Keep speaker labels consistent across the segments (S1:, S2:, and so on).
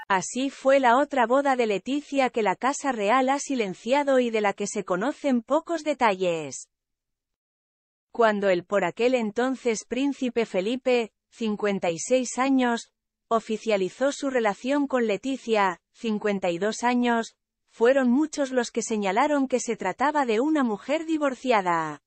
S1: Así fue la otra boda de Leticia que la Casa Real ha silenciado y de la que se conocen pocos detalles. Cuando el por aquel entonces príncipe Felipe, 56 años, oficializó su relación con Leticia, 52 años, fueron muchos los que señalaron que se trataba de una mujer divorciada.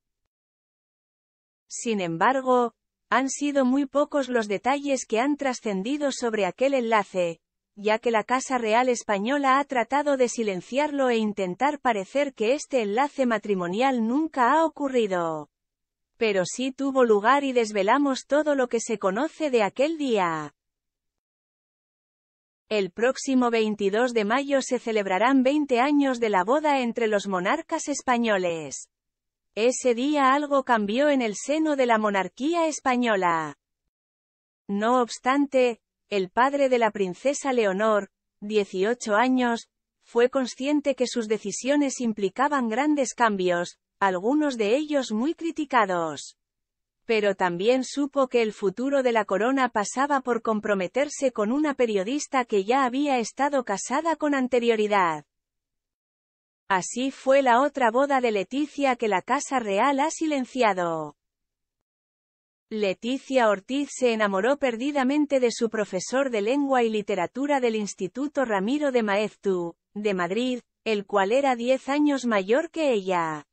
S1: Sin embargo, han sido muy pocos los detalles que han trascendido sobre aquel enlace, ya que la Casa Real Española ha tratado de silenciarlo e intentar parecer que este enlace matrimonial nunca ha ocurrido. Pero sí tuvo lugar y desvelamos todo lo que se conoce de aquel día. El próximo 22 de mayo se celebrarán 20 años de la boda entre los monarcas españoles. Ese día algo cambió en el seno de la monarquía española. No obstante, el padre de la princesa Leonor, 18 años, fue consciente que sus decisiones implicaban grandes cambios, algunos de ellos muy criticados. Pero también supo que el futuro de la corona pasaba por comprometerse con una periodista que ya había estado casada con anterioridad. Así fue la otra boda de Leticia que la Casa Real ha silenciado. Leticia Ortiz se enamoró perdidamente de su profesor de lengua y literatura del Instituto Ramiro de Maeztu, de Madrid, el cual era 10 años mayor que ella.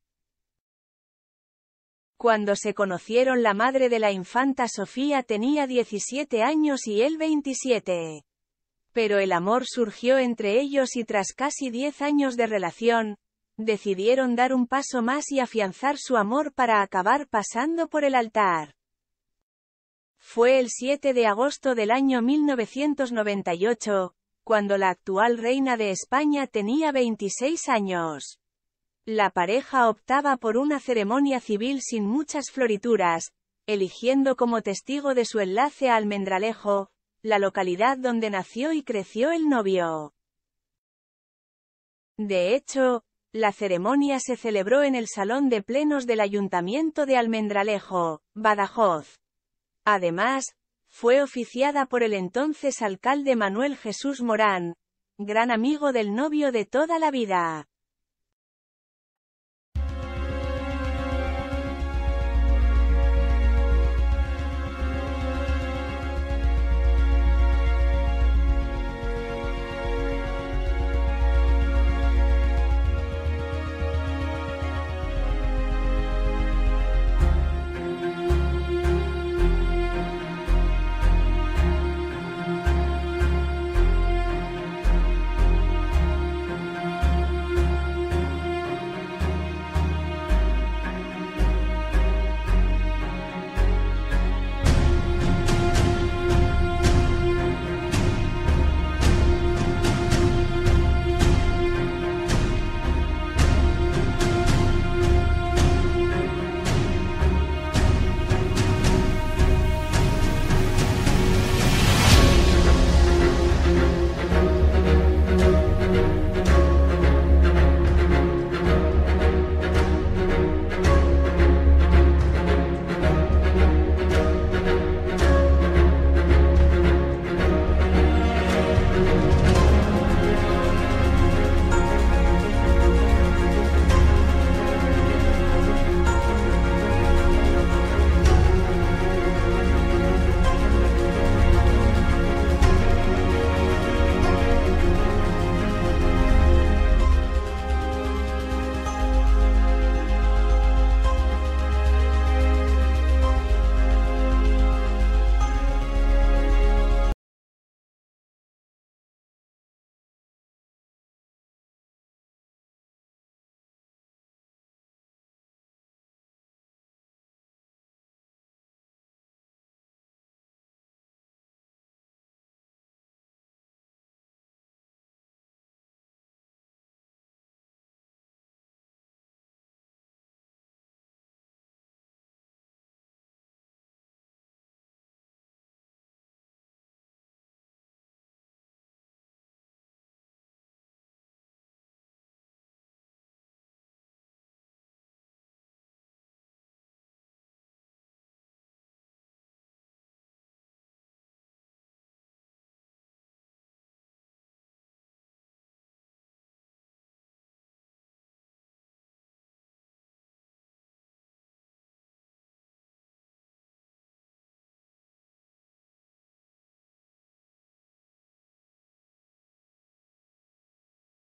S1: Cuando se conocieron, la madre de la infanta Sofía tenía 17 años y él 27. Pero el amor surgió entre ellos y tras casi 10 años de relación, decidieron dar un paso más y afianzar su amor para acabar pasando por el altar. Fue el 7 de agosto del año 1998, cuando la actual reina de España tenía 26 años. La pareja optaba por una ceremonia civil sin muchas florituras, eligiendo como testigo de su enlace a Almendralejo, la localidad donde nació y creció el novio. De hecho, la ceremonia se celebró en el Salón de Plenos del Ayuntamiento de Almendralejo, Badajoz. Además, fue oficiada por el entonces alcalde Manuel Jesús Morán, gran amigo del novio de toda la vida.